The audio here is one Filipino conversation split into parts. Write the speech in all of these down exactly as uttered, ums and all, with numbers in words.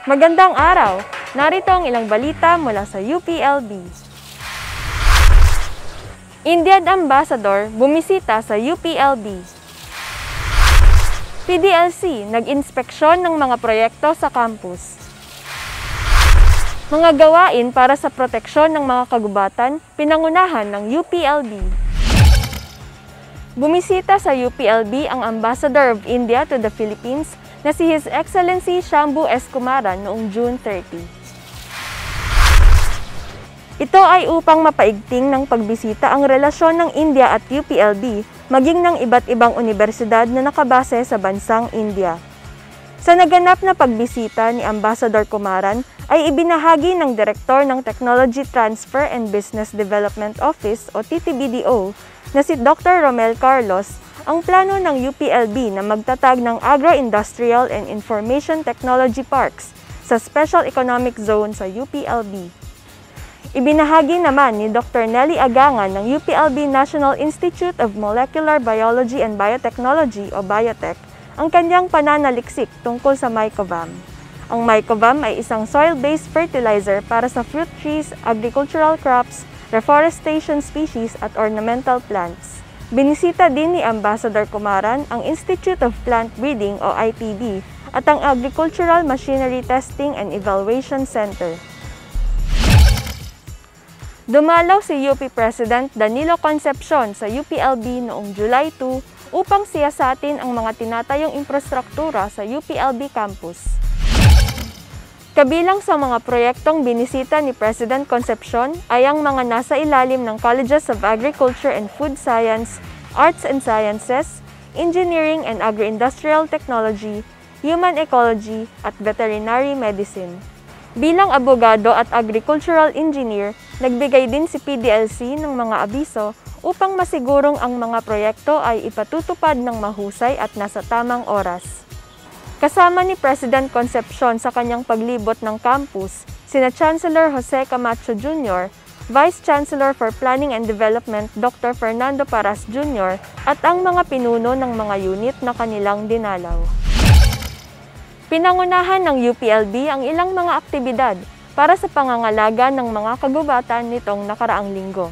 Magandang araw! Narito ang ilang balita mula sa U P L B. Indian Ambassador bumisita sa U P L B. P D L C nag-inspeksyon ng mga proyekto sa campus. Mga gawain para sa proteksyon ng mga kagubatan, pinangunahan ng U P L B. Bumisita sa U P L B ang Ambassador of India to the Philippines na si His Excellency Shambhu S. Kumaran noong June thirtieth. Ito ay upang mapaigting ng pagbisita ang relasyon ng India at U P L B maging ng iba't ibang universidad na nakabase sa bansang India. Sa naganap na pagbisita ni Ambassador Kumaran ay ibinahagi ng Direktor ng Technology Transfer and Business Development Office o T T B D O na si Doctor Romel Carlos ang plano ng U P L B na magtatag ng Agro-Industrial and Information Technology Parks sa Special Economic Zone sa U P L B. Ibinahagi naman ni Doctor Nelly Agangan ng U P L B National Institute of Molecular Biology and Biotechnology o Biotech ang kanyang pananaliksik tungkol sa Mycovam. Ang Mycovam ay isang soil-based fertilizer para sa fruit trees, agricultural crops, reforestation species at ornamental plants. Binisita din ni Ambassador Kumaran ang Institute of Plant Breeding o I P B at ang Agricultural Machinery Testing and Evaluation Center. Dumalaw si U P President Danilo Concepcion sa U P L B noong July second upang siyasatin ang mga tinatayong infrastruktura sa U P L B campus. Kabilang sa mga proyektong binisita ni President Concepcion ay ang mga nasa ilalim ng Colleges of Agriculture and Food Science, Arts and Sciences, Engineering and Agro-Industrial Technology, Human Ecology at Veterinary Medicine. Bilang abogado at agricultural engineer, nagbigay din si P D L C ng mga abiso upang masigurong ang mga proyekto ay ipatutupad ng mahusay at nasa tamang oras. Kasama ni President Concepcion sa kanyang paglibot ng campus, sina Chancellor Jose Camacho Junior, Vice Chancellor for Planning and Development Doctor Fernando Paras Junior at ang mga pinuno ng mga unit na kanilang dinalaw. Pinangunahan ng U P L B ang ilang mga aktibidad para sa pangangalaga ng mga kagubatan nitong nakaraang linggo.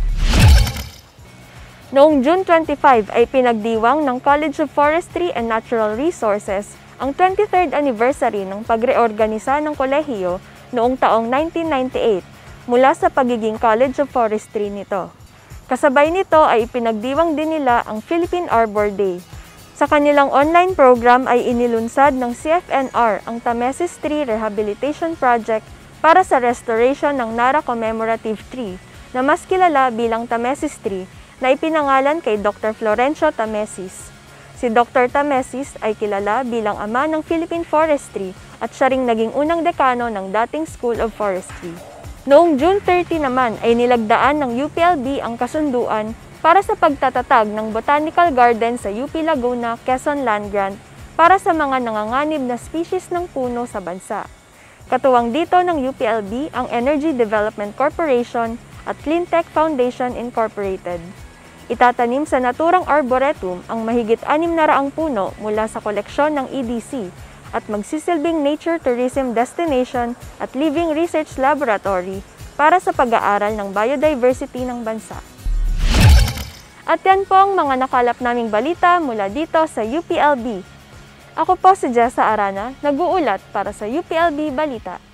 Noong June twenty-fifth ay pinagdiwang ng College of Forestry and Natural Resources ang twenty-third anniversary ng pagreorganisa ng kolehiyo noong taong nineteen ninety-eight mula sa pagiging College of Forestry nito. Kasabay nito ay ipinagdiwang din nila ang Philippine Arbor Day. Sa kanilang online program ay inilunsad ng C F N R ang Tamesis Tree Rehabilitation Project para sa restoration ng Nara Commemorative Tree na mas kilala bilang Tamesis Tree na ipinangalan kay Doctor Florencio Tamesis. Si Doctor Tamesis ay kilala bilang ama ng Philippine Forestry at siya ring naging unang dekano ng dating School of Forestry. Noong June thirtieth naman ay nilagdaan ng U P L B ang kasunduan para sa pagtatatag ng Botanical Garden sa U P Laguna, Quezon Land Grant para sa mga nanganganib na species ng puno sa bansa. Katuwang dito ng U P L B ang Energy Development Corporation at Cleantech Foundation Incorporated. Itatanim sa naturang arboretum ang mahigit anim na raang puno mula sa koleksyon ng E D C at magsisilbing nature tourism destination at living research laboratory para sa pag-aaral ng biodiversity ng bansa. At yan po ang mga nakalap naming balita mula dito sa U P L B. Ako po si Jessa Arana, nag-uulat para sa U P L B Balita.